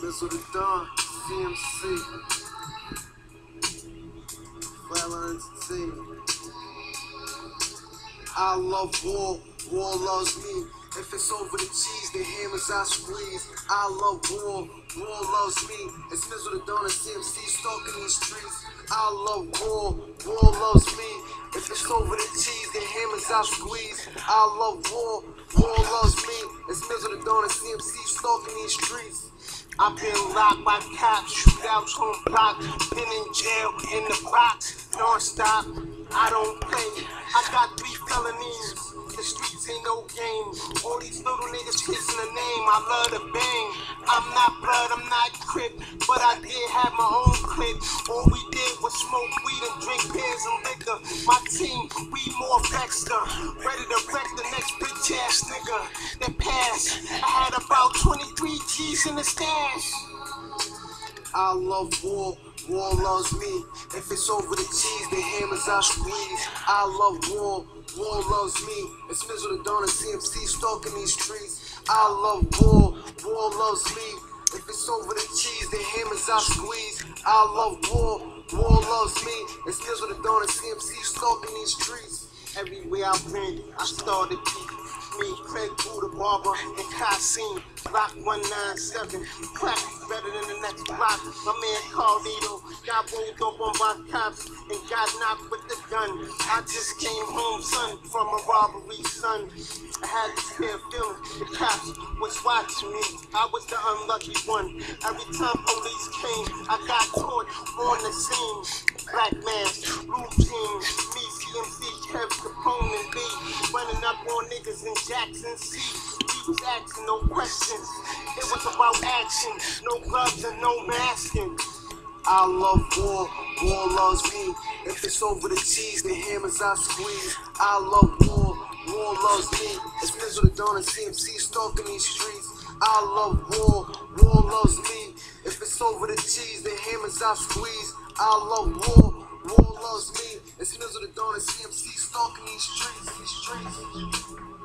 Mizo the Dawn, CMC, Flatline Entertainment. I love war, war loves me. If it's over the cheese, the hammers I squeeze. I love war, war loves me. It's Mizo the Dawn and CMC stalking these streets. I love war, war loves me. If it's over the cheese, the hammers I squeeze. I love war, war loves me. It's Mizo the Dawn and CMC stalking these streets. I've been locked by cops, shootouts on block, been in jail, in the box, non-stop. I don't play, I got 3 felonies. The streets ain't no game. All these little niggas chasing a name. I love to bang. I'm not blood, I'm not crip, but I did have my own clip. All we did was smoke weed and drink beers and liquor. My team, we more Dexter, ready to wreck the next bitch ass nigga that passed. I had about 23 G's in the stash. I love war, war loves me. If it's over the cheese, the hammers I squeeze. I love war, war loves me. It's Mizo the Dawn and CMC stalking these streets. I love war, war loves me. If it's over the cheese, the hammers I squeeze. I love war, war loves me. It's Mizo the Dawn and CMC stalking these streets. Everywhere I've been, I started beat. Me, Craig Buddha, Barber, and Kasim. Block 197. Crack better than the next block. My man Carlito got rolled up on my cops and got knocked with the gun. I just came home, son, from a robbery, son. I had this clear feeling the cops was watching me. I was the unlucky one. Every time police came, I got caught on the scene. Black mask, blue jeans, me, CMC, Kev, Capone, and B. Running up on niggas in Jackson C. We was asking no questions. It was about action. No gloves and no masking. I love war, war loves me. If it's over the cheese, the hammers I squeeze. I love war, war loves me. It's Mizo the Dawn and CMC stalking these streets. I love war, war loves me. If it's over the cheese, the hammers I squeeze. I love war, war loves me. It's Mizo the Dawn and CMC stalking these streets,